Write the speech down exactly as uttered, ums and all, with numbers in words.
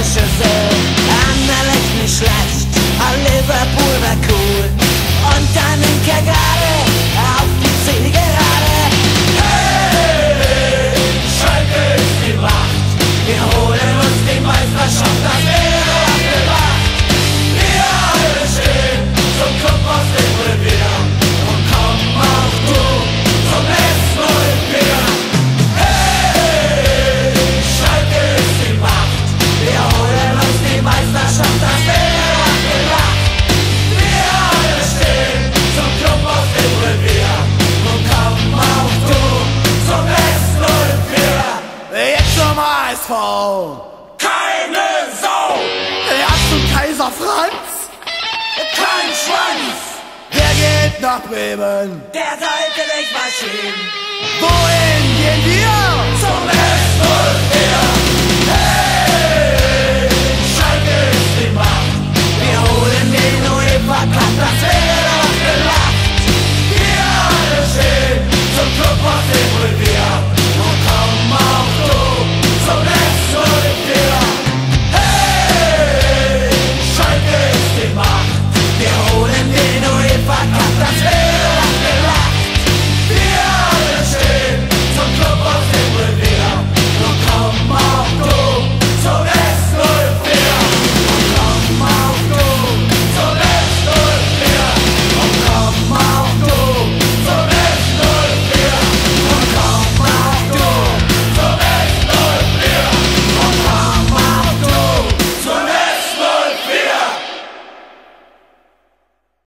Schüssel. Anderlecht nicht schlecht, aber Liverpool wär cool. Und dann in Kergade auf die Zielgerade. Hey, Schalke ist die Macht. Wir holen uns die Meisterschaft, das wäre doch gelacht. Wir alle stehen zum Komm aus dem Revier. Und komm auch du zum S null vier. Hey, Schalke ist die Macht. Wir holen uns die Meisterschaft, das wäre doch gelacht. Wir alle stehen zum Club aus dem Revier. Und komm auch du zum S null vier. Jetzt zum A S V. Keine Sau. Erst Kaiser Franz. Kein Schwanz. Wer geht nach Bremen? Der sollte nicht mal schieben. Wohin gehen wir? Zum S null vier.